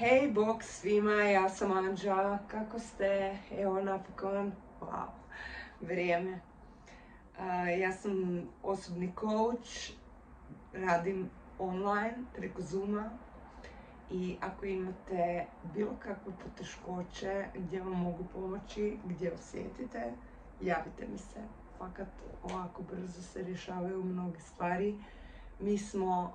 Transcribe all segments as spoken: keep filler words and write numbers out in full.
Hej, bok svima, ja sam Anđa, kako ste? Evo napokon, wow, vrijeme. Uh, ja sam osobni coach, radim online preko Zooma i ako imate bilo kakve poteškoće gdje vam mogu pomoći, gdje osjetite, javite mi se. Fakat ovako brzo se rješavaju mnoge stvari. Mi smo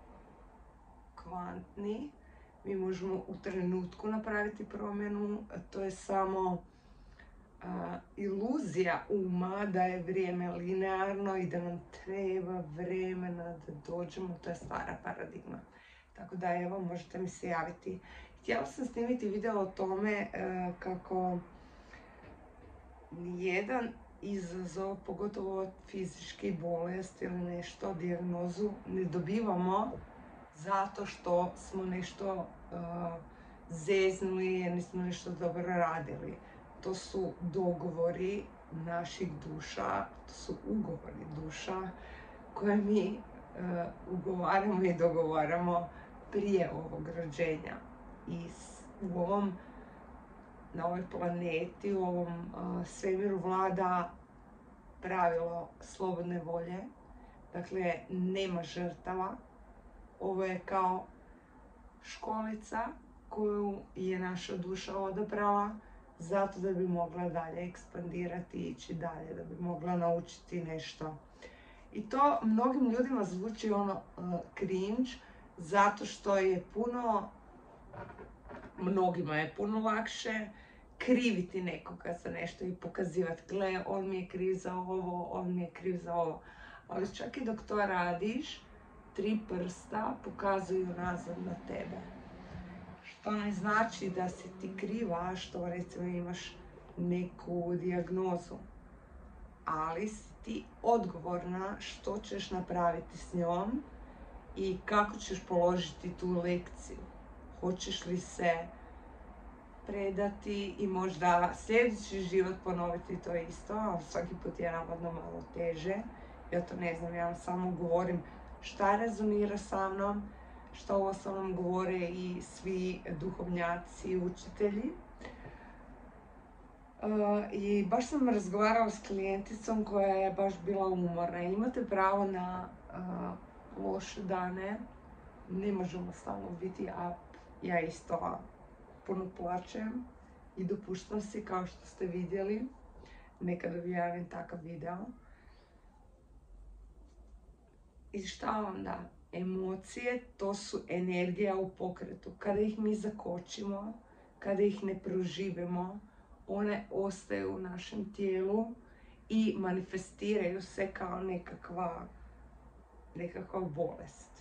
kvantni. Mi možemo u trenutku napraviti promjenu, to je samo uh, iluzija uma da je vrijeme linearno i da nam treba vremena da dođemo, to je stara paradigma. Tako da evo, možete mi se javiti. Htjela sam snimiti video o tome uh, kako nijedan izazov, pogotovo od fizičke bolesti ili nešto, dijagnozu, ne dobivamo zato što smo nešto uh, zeznuli jer nismo nešto dobro radili. To su dogovori naših duša, to su ugovori duša koje mi uh, ugovaramo i dogovaramo prije ovog rođenja. I u ovom, na ovoj planeti, u ovom uh, svemiru vlada pravilo slobodne volje. Dakle, nema žrtava. Ovo je kao školica koju je naša duša odabrala zato da bi mogla dalje ekspandirati i ići dalje, da bi mogla naučiti nešto. I to mnogim ljudima zvuči ono uh, cringe, zato što je puno, mnogima je puno lakše kriviti nekoga za nešto i pokazivati, gle, on mi je kriv za ovo, on mi je kriv za ovo. Ali čak i dok to radiš, tri prsta pokazuju nazad na tebe. Što ne znači da si ti kriva što recimo imaš neku dijagnozu. Ali si ti odgovorna što ćeš napraviti s njom i kako ćeš položiti tu lekciju. Hoćeš li se predati i možda sljedeći život ponoviti to isto, ali svaki put je navodno malo teže. Ja to ne znam, ja vam samo govorim šta rezonira sa mnom, što u osnovnom govore i svi duhovnjaci i učitelji. Uh, I baš sam razgovarala s klijenticom koja je baš bila umorna. Imate pravo na uh, loše dane, ne možemo stalno biti up. Ja isto puno plačem i dopuštam si, kao što ste vidjeli, nekad objavim takav video. I šta onda? Emocije, to su energija u pokretu. Kada ih mi zakočimo, kada ih ne proživimo, one ostaju u našem tijelu i manifestiraju se kao nekakva, nekakva bolest.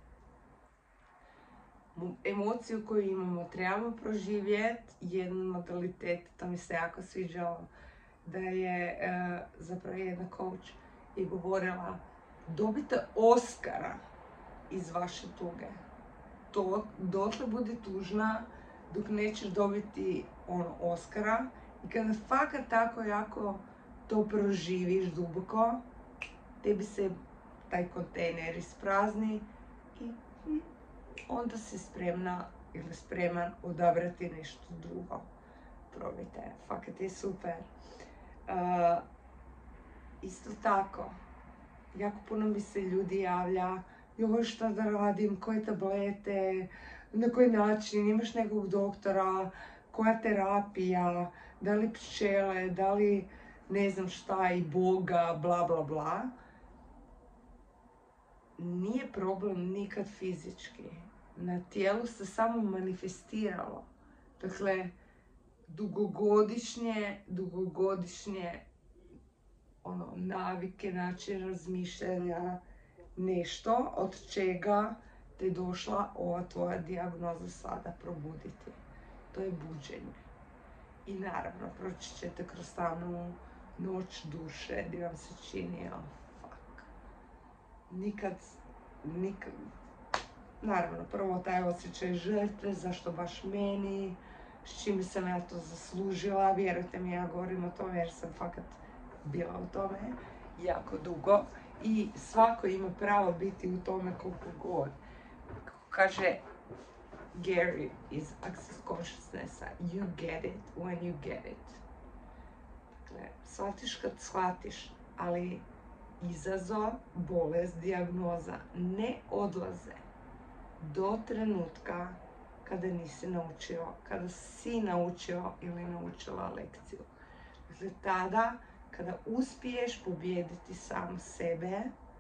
Emociju koju imamo trebamo proživjeti, jedan modalitet, to mi se jako sviđalo, da je uh, zapravo jedna coach i govorila: dobite Oskara iz vaše tuge. To, dotle budi tužna dok nećeš dobiti ono Oskara. I kada fakat tako jako to proživiš duboko, tebi se taj kontejner isprazni i hm, onda si spremna ili spreman odabrati nešto drugo. Probajte, fakat je super. Uh, isto tako, jako puno mi se ljudi javlja, joj šta da radim, koje tablete, na koji način, imaš nekog doktora, koja terapija, da li pčele, da li ne znam šta i Boga, bla bla bla. Nije problem nikad fizički. Na tijelu se samo manifestiralo. Dakle, dugogodišnje, dugogodišnje ono, navike, način razmišljanja, nešto od čega te došla ova tvoja dijagnoza sada probuditi. To je buđenje. I naravno, proći ćete kroz tamnu noć duše gdje vam se čini, oh fuck. Nikad, nikad, naravno, prvo taj osjećaj žrtve, zašto baš meni, s čime sam ja to zaslužila, vjerujte mi, ja govorim o tome jer sam fakat bila u tome jako dugo i svako ima pravo biti u tome koliko god. Kaže, Gary iz Access Consciousnessa. You get it when you get it. Dakle, shvatiš kad shvatiš, ali izazov, bolest, dijagnoza ne odlaze do trenutka kada nisi naučio, kada si naučio ili naučila lekciju. Dakle, tada kada uspiješ pobijediti sam sebe,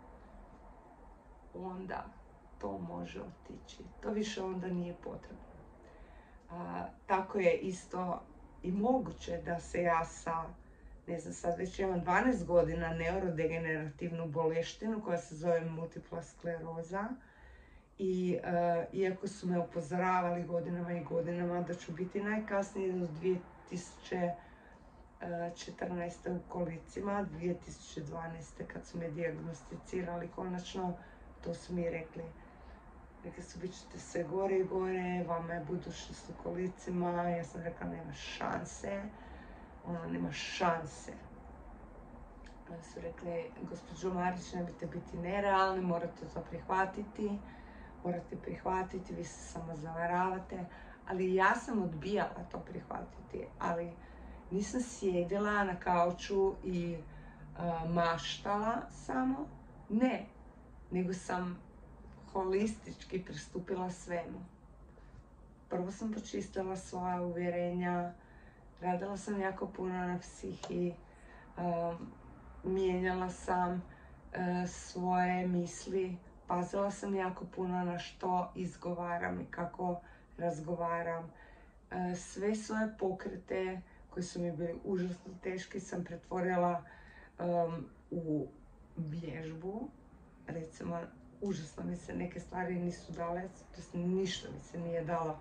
onda to može otići. To više onda nije potrebno. A, tako je isto i moguće da se ja sa, ne znam, sad već imam dvanaest godina neurodegenerativnu boleštinu koja se zove multipla skleroza i uh, iako su me upozoravali godinama i godinama da ću biti najkasnije do dvije tisuće četrnaeste u kolicima, dvije tisuće dvanaeste kad su me dijagnosticirali konačno, to su mi rekli. Rekli su, bit ćete sve gore i gore, vama je budućnost u kolicima. Ja sam rekla, nema šanse. Ono, nema šanse. Oni su rekli, gospođo Marić, nemojte biti nerealni, morate to prihvatiti. Morate prihvatiti, vi se samo zavaravate. Ali ja sam odbijala to prihvatiti. Ali nisam sjedila na kauču i uh, maštala samo. Ne. Nego sam holistički pristupila svemu. Prvo sam počistila svoja uvjerenja, radila sam jako puno na psihi, um, mijenjala sam uh, svoje misli, pazila sam jako puno na što izgovaram i kako razgovaram. Uh, sve svoje pokrete koji su mi bili užasno teški sam pretvorila um, u vježbu. Recimo, užasno mi se neke stvari nisu dale, to ništa mi se nije dalo.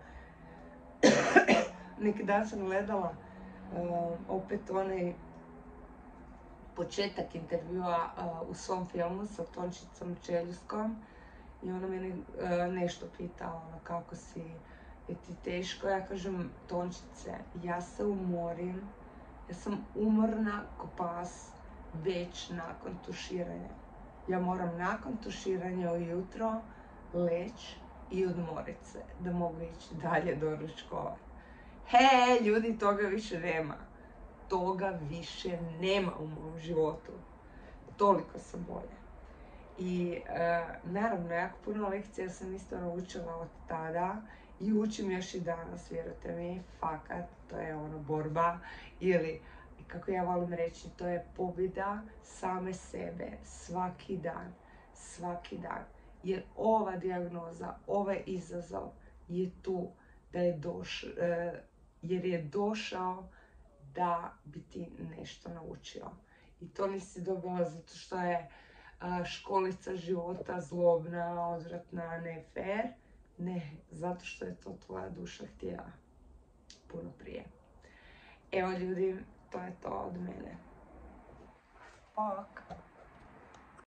Neki dan sam gledala uh, opet onaj početak intervjua uh, u svom filmu sa Tončicom Čeljuskom i ona me uh, nešto pitala, ono, kako si, je ti teško? Ja kažem, Tončice, ja se umorim, ja sam umorna ko pas već nakon tuširanja. Ja moram nakon tuširanja ujutro leći i odmorit se, da mogu ići dalje do ručkova. He, ljudi, toga više nema. Toga više nema u mom životu. Toliko sam bolje. I e, naravno, jako puno lekcija sam isto naučila od tada i učim još i danas, vjerujte mi, fakat, to je ono borba ili, kako ja volim reći, to je pobjeda same sebe svaki dan, svaki dan. Jer ova dijagnoza, ovaj izazov je tu da je doš, e, jer je došao da bi ti nešto naučio. I to nisi dobila zato što je a, školica života zlobna, odvratna, ne fair. Ne, zato što je to tvoja duša htjela puno prije. Evo ljudi, to je to od mene. Bok!